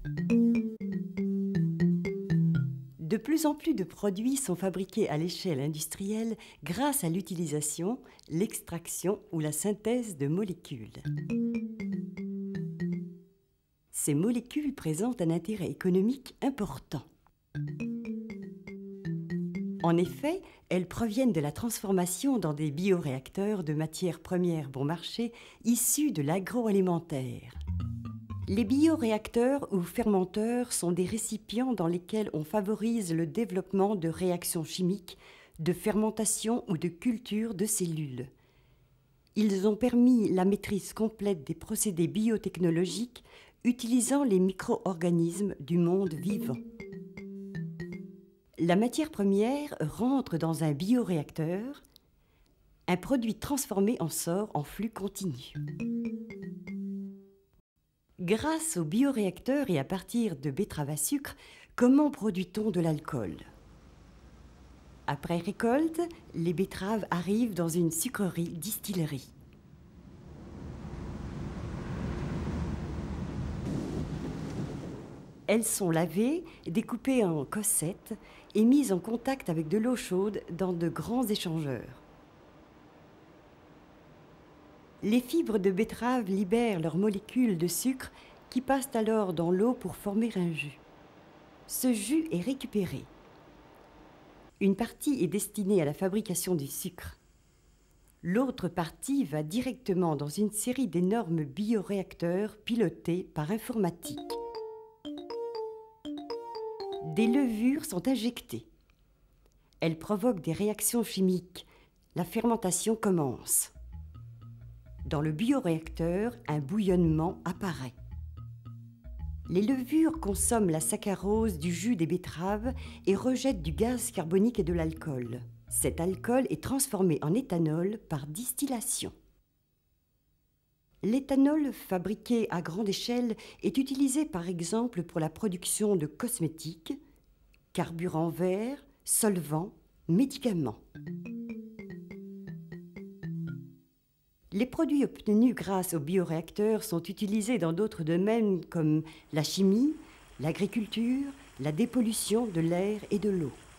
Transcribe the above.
De plus en plus de produits sont fabriqués à l'échelle industrielle grâce à l'utilisation, l'extraction ou la synthèse de molécules. Ces molécules présentent un intérêt économique important. En effet, elles proviennent de la transformation dans des bioréacteurs de matières premières bon marché issues de l'agroalimentaire. Les bioréacteurs ou fermenteurs sont des récipients dans lesquels on favorise le développement de réactions chimiques, de fermentation ou de culture de cellules. Ils ont permis la maîtrise complète des procédés biotechnologiques utilisant les micro-organismes du monde vivant. La matière première rentre dans un bioréacteur. Un produit transformé en sort en flux continu. Grâce au bioréacteur et à partir de betteraves à sucre, comment produit-on de l'alcool? Après récolte, les betteraves arrivent dans une sucrerie-distillerie. Elles sont lavées, découpées en cossettes et mises en contact avec de l'eau chaude dans de grands échangeurs. Les fibres de betterave libèrent leurs molécules de sucre qui passent alors dans l'eau pour former un jus. Ce jus est récupéré. Une partie est destinée à la fabrication du sucre. L'autre partie va directement dans une série d'énormes bioréacteurs pilotés par informatique. Des levures sont injectées. Elles provoquent des réactions chimiques. La fermentation commence. Dans le bioréacteur, un bouillonnement apparaît. Les levures consomment la saccharose du jus des betteraves et rejettent du gaz carbonique et de l'alcool. Cet alcool est transformé en éthanol par distillation. L'éthanol fabriqué à grande échelle est utilisé par exemple pour la production de cosmétiques, carburants verts, solvants, médicaments. Les produits obtenus grâce aux bioréacteurs sont utilisés dans d'autres domaines comme la chimie, l'agriculture, la dépollution de l'air et de l'eau.